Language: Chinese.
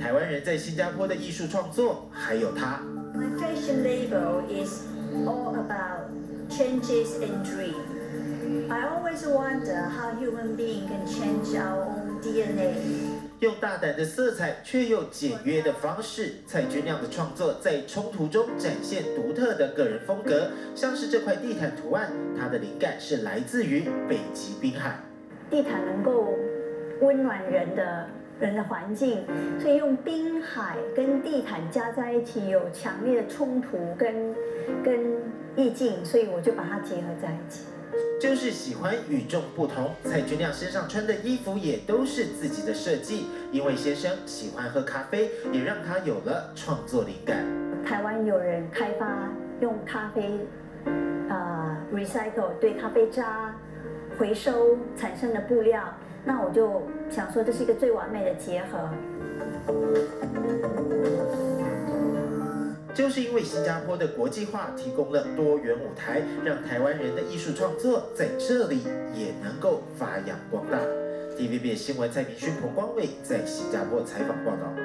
台湾人在新加坡的艺术创作，还有他。 My fashion label is all about changes and dream. I always wonder how human being can change our own DNA. 用大胆的色彩却又简约的方式，蔡君亮的创作在冲突中展现独特的个人风格。像是这块地毯图案，它的灵感是来自于北极滨海。 地毯能够温暖人的环境，所以用滨海跟地毯加在一起，有强烈的冲突跟意境，所以我就把它结合在一起。 就是喜欢与众不同，蔡君亮身上穿的衣服也都是自己的设计。因为先生喜欢喝咖啡，也让他有了创作灵感。 台湾有人开发用咖啡recycle 对咖啡渣回收产生的布料，那我就想说这是一个最完美的结合。 就是因为新加坡的国际化提供了多元舞台，让台湾人的艺术创作在这里也能够发扬光大。TVB 新闻蔡明勋、彭光伟在新加坡采访报道。